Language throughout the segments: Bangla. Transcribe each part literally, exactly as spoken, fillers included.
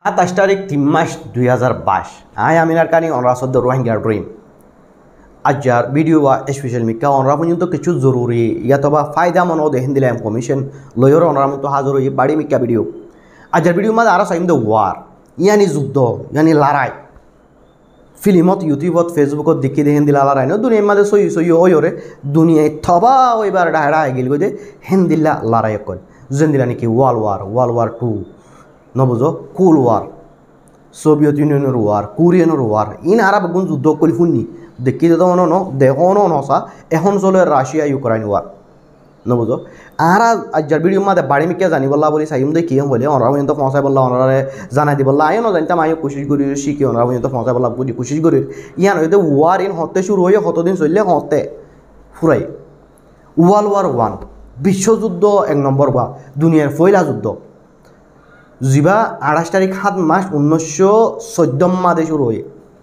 সাতাশ তারিখ তিন মাস দুই হাজার বাইশ আই আমিনার কানি অনরাসদ্দ রোহিঙ্গা ড্রিম আজার ভিডিও বা স্পেশাল মিকা অনরা পর্যন্ত কিছু জরুরি ইয়াতবা ফায়দা মনো দেখেন দিলাম কমিশন লয়র অনরা মতো হাজর হয়ে বাড়ি মিকা ভিডিও আজার ভিডিও মাঝে আরো চাইম দে ওয়ার ইয়ানি যুদ্ধ ইয়ানি লড়াই ফিল্মত ইউটিউবত ফেসবুকত দেখি দেখেন দিলা লড়াই ন দুনিয়ার মাঝে সই সই ওয়রে দুনিয়ায় থবা ওইবার ডাহড়া গেল গই দে হেন দিলা লড়াই কয় যেন দিলা নাকি world war world war two নবুঝো কুল ওয়ার সোভিয়েত ইউনিয়নের ওয়ার কোরিয়ানের ওয়ার ইন আরব গুণ যুদ্ধ করি শুনি দেখি তো মনে ন দেখনো নসা এখন চলে রাশিয়া ইউক্রাইন ওয়ার নবুঝো আর আজার ভিডিও মাঝে বাড়ি মিকে জানি বললা বলি চাইম দে কি বলে অনরা পর্যন্ত পৌঁছাই বললা অনরারে জানাই দি বললা আইও জানতাম আইও কোশিশ করি শিখি অনরা পর্যন্ত পৌঁছাই বললা বুঝি কোশিশ করি ইয়ান হইতে ওয়ার ইন হতে শুরু হয়ে কতদিন চললে হতে ফুরাই ওয়ার্ল্ড ওয়ার ওয়ান বিশ্বযুদ্ধ এক নম্বর বা দুনিয়ার পয়লা যুদ্ধ যা আঠাশ তারিখ সাত মাস উনিশশো চোদ্দ মাদে শুরু হয়ে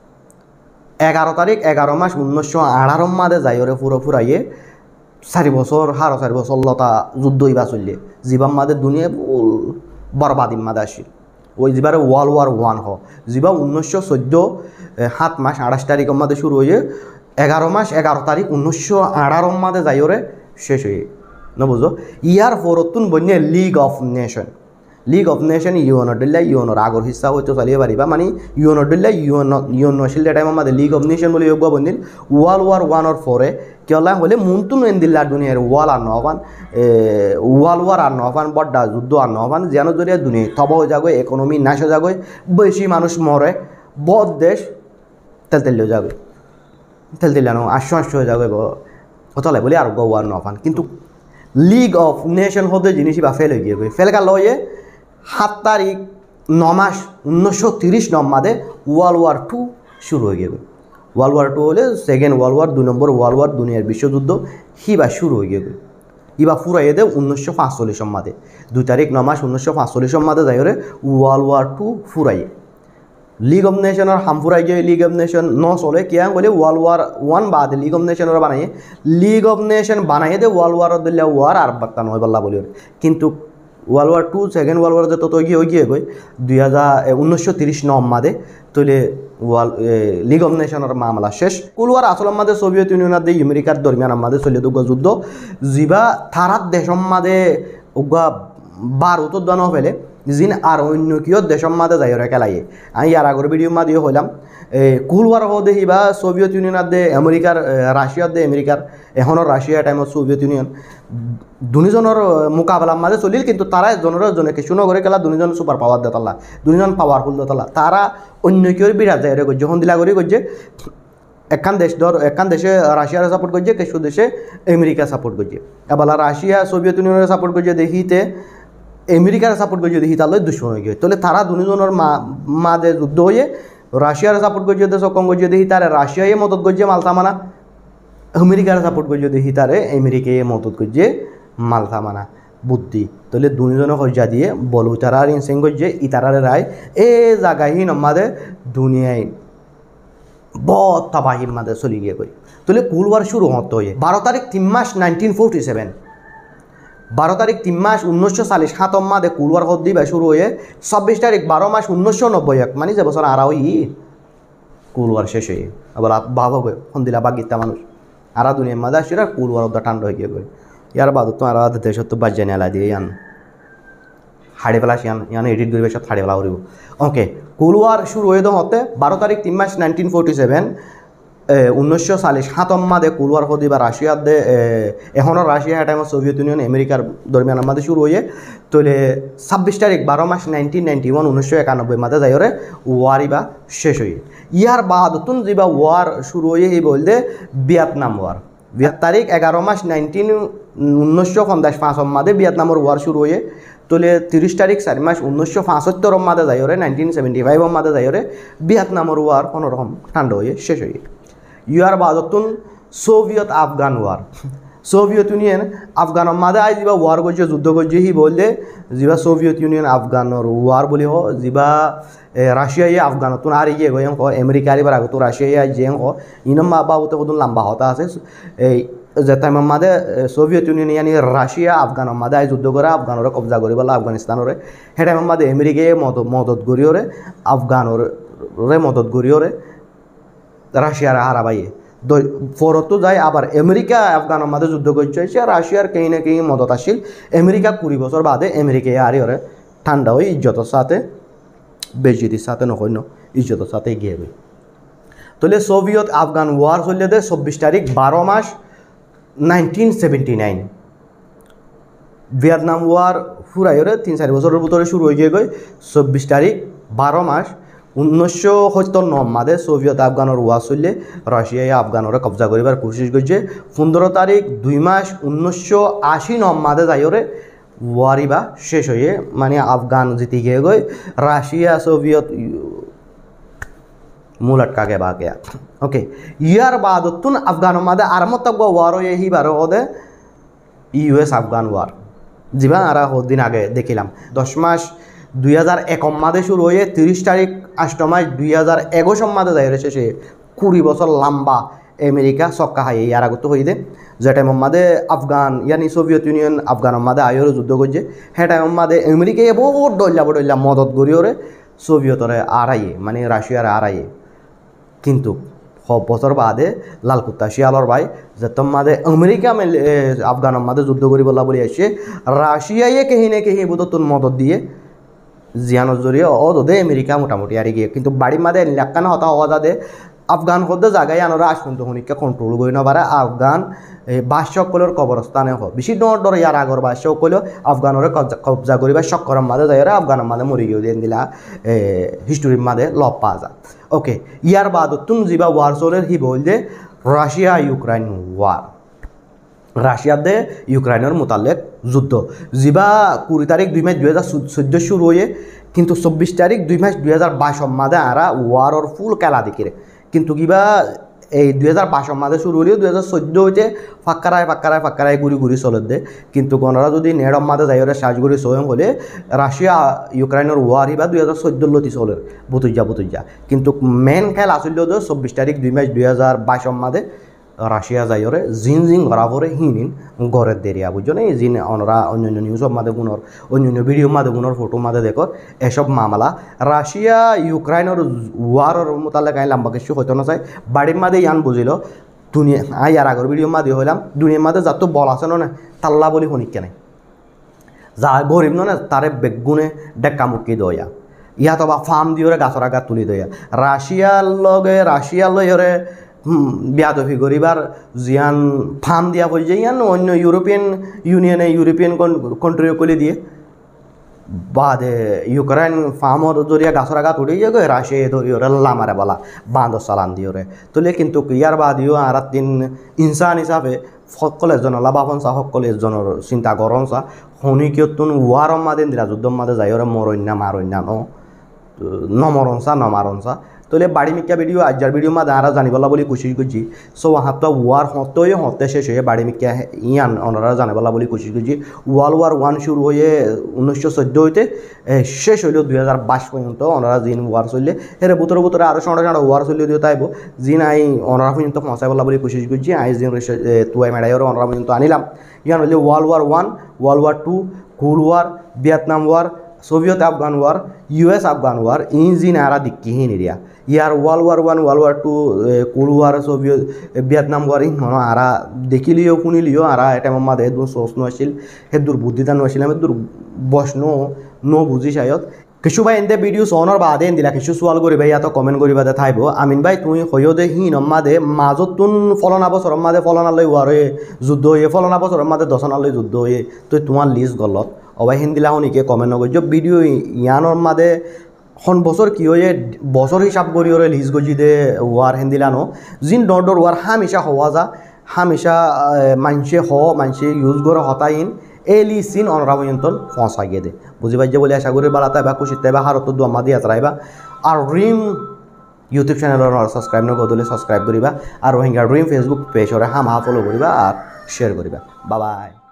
এগারো তারিখ এগারো মাস উনিশশো আঠারো মাদে যাইরে পুরো ফুরাইয়ে চারি বছর হারো চারি বছর লতা যুদ্ধ ইবা চললে যিবা মাদে দুনিয়া ফুল বরবাদিম মাদে আসিল ওই যিবারে ওয়ার্ল্ড ওয়ার ওয়ান হ যিবা উনিশশো চোদ্দ সাত মাস আঠাশ তারিখ মাদে শুরু হয়ে এগারো মাস এগারো তারিখ উনিশশো আঠারো মাদে যাইরে শেষ হয়ে নবুঝো ইয়ার পরতুন বন্যে league of nation league of nation ইউএনর দিল্লা ইউএনর আগর হিসা হয়তো চালিয়ে পারিবা মানে ইউএনর দিল্লা ইউএন ইউএন আসিল টাইম আমাদের লিগ অফ নেশন বলে যোগ্য বন্দিল ওয়ার্ল্ড ওয়ার ওয়ানর পরে কেলা হলে মুন্তুন এন দিল্লা দুনিয়ার ওয়াল আর নহবান ওয়ার্ল্ড ওয়ার আর নহবান বড্ডা যুদ্ধ আর নহবান যেন জরিয়া দুনিয়া থব হয়ে যাগো ইকোনমি নাশ হয়ে যাগো বেশি মানুষ মরে বদ দেশ তেল তেলেও যাবে তেল তেলানো আশ্ব আশ্ব হয়ে যাবে হতলে বলে আর ওয়ার নহবান কিন্তু লিগ অফ নেশন হতে জিনিস বা ফেল হয়ে গিয়ে ফেলকা লয়ে সাত তারিখ ন মাস উনিশশো তিরিশ নম্বরে ওয়ার্ল্ড ওয়ার টু শুরু হয়ে গেল ওয়ার্ল্ড ওয়ার টু হলে সেকেন্ড ওয়ার্ল্ড ওয়ার দুই নম্বর ওয়ার্ল্ড ওয়ার দুনিয়ার বিশ্বযুদ্ধ হিবা শুরু হয়ে গেল ইবা ফুরাইয়ে দে উনিশশো পাঁচচল্লিশ মাদে দুই তারিখ ন মাস উনিশশো পাঁচচল্লিশ মাদে যাই ওয়ার্ল্ড ওয়ার টু ফুরাইয়ে লিগ অফ নেশনের হাম ফুরাই গিয়ে লিগ অফ নেশন ন চলে কিয়া বলে ওয়ার্ল্ড ওয়ার ওয়ান বাদ লিগ অফ নেশনের বানাইয়ে লিগ অফ নেশন বানাইয়ে দে ওয়ার্ল্ড ওয়ার দিলে ওয়ার আর বার্তা নয় বললা বলি কিন্তু world war two second world war যত গিয়ে হয়ে গিয়ে গই দুই হাজার উনিশশো তিরিশ নম মাদে তৈলে ওয়ার্ল্ড লিগ অফ নেশনের মামলা শেষ কুলওয়ার আসল মাদে সোভিয়েত ইউনিয়নের দিয়ে আমেরিকার দরমিয়ান মাদে চলে দুগ যুদ্ধ যা থারাত দেশম মাদে উগা বারুত দান ফেলে জিন আর অন্য কিয় দেশম মাদে যাই খেলাইয়ে আমি ইয়ার আগর ভিডিও মাদিও হইলাম কুলওয়ার হো দেখি বা সোভিয়েত ইউনিয়নের দে আমেরিকার রাশিয়ার দে আমেরিকার এখনও রাশিয়া টাইমত সোভিয়েত ইউনিয়ন দুজনের মোকাবেলার মাঝে চলিল কিন্তু তারা জনের জনে কিছু নগরে খেলা দুজন সুপার পাওয়ার দেতালা দুজন পাওয়ারফুল দেতালা তারা অন্য কেউ বিরাট যায় রে যখন দিলা করে করছে একখান দেশ ধর একখান দেশে রাশিয়ারে সাপোর্ট করছে কিছু দেশে আমেরিকা সাপোর্ট করছে এবার রাশিয়া সোভিয়েত ইউনিয়নের সাপোর্ট করছে দেখিতে আমেরিকার সাপোর্ট করছে দেখি তাহলে দুশ্মন হয়ে গিয়ে তাহলে তারা দুজনের মা মাঝে যুদ্ধ হয়ে রাশিয়ার সাপোর্ট করছে সক্ষম করছে দেখি তারা রাশিয়ায় মদত করছে মালতা মানা আমেরিকার সাপোর্ট করছে দেখি তারে আমেরিকায় মদত করছে মালতা মানা বুদ্ধি তাহলে দুজনে হজ্জা দিয়ে বলু তারা ইনসেন করছে ইতারারে রায় এ জায়গাহি নমাদে দুনিয়ায় বহুত তাবাহির মাঝে চলি গিয়ে কই তাহলে কুলওয়ার শুরু হতে হয়ে বারো তারিখ তিন মাস নাইনটিন ফোরটি সেভেন বারো তারিখ তিন মাস উনিশশো চাল্লিশ সাতম মাদে কুলওয়ার হদ দিবা শুরু হয়ে চব্বিশ তারিখ বারো মাস উনিশশো নব্বই এক মানে যে বছর আড়া হই কুলওয়ার শেষ হয়ে আবার ভাব হবে সন্দিলা বাগিতা মানুষ আরা দুনিয়ার মাঝে আসছে আর কুলওয়ার অর্ধ ঠান্ডা হয়ে গিয়ে গই ইয়ার বাদ তো আর দেশত তো বাজ্যা নেলা দিয়ে ইয়ান হাড়ে পেলাস ইয়ান ইয়ান এডিট করবে সব হাড়ে পেলা করিব ওকে কুলওয়ার শুরু হয়ে হতে বারো তারিখ তিন মাস নাইনটিন ফোরটি সেভেন উনিশশো চাল্লিশ সাতম মাদে কুলওয়ার হদি বা রাশিয়ার দে এখনও রাশিয়া টাইমত সোভিয়েত ইউনিয়ন আমেরিকার দরমিয়ান মাদে শুরু হয়ে তৈলে ছাব্বিশ তারিখ বারো মাস নাইনটিন নাইনটি ওয়ান উনিশশো একানব্বই মাদে যাইরে ওয়ারই বা শেষ হয়ে ইয়ার বাদতুন যা ওয়ার শুরু হয়ে এই বলতে ভিয়েতনাম ওয়ার ভিয়েত তারিখ এগারো মাস নাইনটিন উনিশশো পঞ্চাশ পাঁচম মাদে ভিয়েতনামের ওয়ার শুরু হয়ে তোলে তিরিশ তারিখ চারি মাস উনিশশো পঁচাত্তর মাদে যাইরে নাইনটিন সেভেন্টি ফাইভ মাদে যাইরে ভিয়েতনামের ওয়ার কোনোরকম ঠান্ডা হয়ে শেষ হয়ে ইয়ার বাদতুন Soviet Afghan war Soviet Union আফগানের মাঝে আই যা ওয়ার করছে যুদ্ধ করছে হি বললে যা সোভিয়েত ইউনিয়ন আফগানের ওয়ার বলি হ যা রাশিয়ায় আফগানতুন আর ইয়ে গেম হ আমেরিকার এবার আগত রাশিয়ায় যে হ ইনম বাবুতে কত লম্বা হতা আছে এই যে টাইম মাদে সোভিয়েত ইউনিয়ন ইয়ানি রাশিয়া আফগান মাদে আই যুদ্ধ করে আফগানরে কবজা করি বলা আফগানিস্তানরে সে টাইম মাদে আমেরিকায় মদত মদত করিওরে আফগানরে মদত করিওরে রাশিয়ার হারাবাইয়ে ফরতো যায় আবার আমেরিকা আফগানের মাঝে যুদ্ধ করছে রাশিয়ার কেই না কেই মদত আসিল আমেরিকা কুড়ি বছর বাদে আমেরিকায় আরি ওরে ঠান্ডা হয়ে ইজ্জতের সাথে বেজিতির সাথে নকন্য ইজ্জতের সাথে গিয়ে গই তাহলে সোভিয়েত আফগান ওয়ার চললে দে চব্বিশ তারিখ বারো মাস nineteen seventy nine Vietnam war ফুরাইরে তিন চারি বছরের ভিতরে শুরু হয়ে গিয়ে গই চব্বিশ তারিখ বারো মাস উনিশশো সত্তর ন মাদে সোভিয়েত আফগানের ওয়ার চললে রাশিয়ায় আফগানরে কবজা করিবার কোশিশ করছে পনেরো তারিখ দুই মাস উনিশশো আশি ন মাদে যাইরে ওয়ারিবা শেষ হয়ে মানে আফগান জিতি গিয়ে গই রাশিয়া সোভিয়েত মূল আটকাকে বাকে ওকে ইয়ার বাদ তুন আফগান মাদে আর মত ওয়ার হয়ে হি বারো ওদে ইউএস আফগান ওয়ার যিবা আর দিন আগে দেখিলাম দশ মাস দুই হাজার এক মাদে শুরু হয়ে তিরিশ তারিখ আষ্ট মাস দুই হাজার একুশ মাদে যাই শেষে কুড়ি বছর লম্বা আমেরিকা সক্কা হাই ইয়ার আগত হয়ে দে যে টাইম মাদে আফগান ইয়ানি সোভিয়েত ইউনিয়ন আফগান মাদে আয়র যুদ্ধ করছে হ্যাঁ টাইম মাদে আমেরিকায় বহুত ডল্লা বডল্লা মদত করিওরে সোভিয়েতরে আড়াইয়ে মানে রাশিয়ার আড়াইয়ে কিন্তু বছর বাদে লালকুত্তা শিয়ালর ভাই যে তোম মাদে আমেরিকা আফগান মাদে যুদ্ধ করি বলা বলি আসছে রাশিয়ায় কেহি নে কেহি বোধ তোর মদত দিয়ে জিয়ানোর জরিয়ে অদে আমেরিকা মোটামুটি আর গিয়ে কিন্তু বাড়ির মাদে লেখানো হতা অজা দে আফগান হদ্দে জায়গায় আনরা আসন্ত হনিকা কন্ট্রোল করি নবারে আফগান বাদশাসকলের কবরস্থানে হোক বেশি ডর ডর ইয়ার আগর বাদশাসকলেও আফগানরে কবজা করিবা চক্কর মাদে যাই আফগানের মাদে মরি গিয়ে দিন দিলা হিস্টোরির মাদে লব পাওয়া যায় ওকে ইয়ার বাদ তুম যা ওয়ার চলের হি বল যে রাশিয়া ইউক্রাইন ওয়ার রাশিয়ার দে ইউক্রাইনের মোতালেক যুদ্ধ যা কুড়ি তারিখ দুই মাস দুই হাজার চোদ্দ শুরু হয়ে কিন্তু চব্বিশ তারিখ দুই মাস দুই হাজার বাইশ মাদে আরা ওয়ারর ফুল খেলা দেখিরে কিন্তু কিবা এই দুই হাজার বাইশ মাদে শুরু হলেও দুই হাজার চোদ্দ হইতে ফাক্কারায় ফাক্কারায় ফাক্কারায় ঘুরি ঘুরি চলত দে কিন্তু গণরা যদি নেড়ম মাদে যাই সাজগুড়ি স্বয়ং হলে রাশিয়া ইউক্রাইনের ওয়ার হিবা দুই হাজার চোদ্দোর লতি চলের বুতুজা বুতুজা কিন্তু মেন খেল আসল চব্বিশ তারিখ দুই মাস দুই হাজার বাইশ মাদে রাশিয়া যাইরে জিন জিন ঘরা পরে হিনিন গড়ের দেরিয়া বুঝছো না জিন অনরা অন্যান্য নিউজর মাদে গুণর অন্যান্য ভিডিও মাদে গুণর ফটো মাদে দেখো এসব মামলা রাশিয়া ইউক্রাইনের ওয়ারর মোতালে গাই লম্বা কিছু হইতো না চাই বাড়ির মাদে ইয়ান বুঝিল দুনিয়া আই আর আগর ভিডিও মাদে হইলাম দুনিয়ার মাদে যাত বল আছে না তাল্লা বলি শুনিক কেনে যা গরিব না তারে বেগুনে ডেক্কা মুক্কি দয়া ইয়াত বা ফার্ম দিয়ে গাছর আগা তুলি দয়া রাশিয়ার লগে রাশিয়ার লইরে বিয়াদফি করিবার জিয়ান ফার্ম দিয়া হয়ে যায় ইয়ান অন্য ইউরোপিয়ান ইউনিয়নে ইউরোপিয়ান কন্ট্রি কলি দিয়ে বাদে ইউক্রাইন ফার্মর জরিয়া গাছর আগা তুলি যাবে রাশিয়া ধরিওরে লামারে বলা বাঁধ চালান দিওরে তুলে কিন্তু ইয়ার বাদিও আর তিন ইনসান হিসাবে সকল এজনৰ লাভাবন চা সকল এজনৰ চিন্তা কৰন চা শনিকিয়তুন ওয়ারম মাদে দিলা যুদ্ধ মাদে যাইরে মরন্যা মারন্যা ন নমরন চা নমারন চা তোলে বাড়ি মিক্কা ভিডিও আজার ভিডিও মা দাঁড়া জানিবলা বলে কোশিশ করছি সো হাত ওয়ার হতই হতে শেষ হয়ে বাড়ি মিক্কা ইয়ান অনারা জানিবলা বলে কোশিশ করছি ওয়ার্ল্ড ওয়ার ওয়ান শুরু হয়ে উনিশশো চোদ্দ হইতে শেষ হইল দুই হাজার বাইশ পর্যন্ত ওনারা জিন ওয়ার চললে এর বুতরে বুতরে আরও সাঁড়া সাঁড়া ওয়ার চলিয়ে দিয়ে তাইব জিন আই ওনারা পর্যন্ত পৌঁছাইবলা বলে কোশিশ করছি আই জিন তুয়াই মেড়াইয়ের ওনারা পর্যন্ত আনিলাম ইয়ান হইলে world war one world war two cold war Vietnam war Soviet Afghan war US Afghan war ই জিন আরা দিক্কিহীন এরিয়া ইয়ার world war one world war two cold war Soviet Vietnam war ই মনে আরা দেখিলিও শুনিলিও আরা এটা মাদে হেদুর সোচ নাছিল হেদুর বুদ্ধিতা নাছিল হেদুর বস নো নো বুঝি শায়দ কিছু ভাই এনতে ভিডিও সোনার বাদে দিলা কিছু সোয়াল করিবা ইয়াতো কমেন্ট করিবা দে থাইব আমিন ভাই তুমি হইও দে হিন মাদে মাজত তুন ফলনা বছর মাদে ফলনালৈ ওয়ার হয়ে যুদ্ধ হয়ে ফলনা বছর মাদে দশনালৈ যুদ্ধ হয়ে তো তোমার লিস্ট গলত অবাই হিন্দিলা শুনিকে কমেন্ট নগর ভিডিও ইয়ানোর মাদে হন বছর কি হয়ে বছর হিসাব করি ওরে লিজ গজি দে ওয়ার হিন্দিলানো জিন ডর ডর ওয়ার হামেশা হওয়া যা হামেশা মানসে হ মানসে ইউজ করে হতাইন এলি সিন অনরা পর্যন্ত পৌঁছা গিয়ে দে বুঝি পাইছে বলে আশা করি বালাতা বা খুশি তাইবা হারত দোয়া দিয়ে আতরাইবা আর ড্রিম ইউটিউব চ্যানেলের সাবস্ক্রাইব নগদলে সাবস্ক্রাইব করিবা আর রোহিঙ্গা ড্রিম ফেসবুক পেজরে হাম হা ফলো করিবা আর শেয়ার করিবা বাই বাই।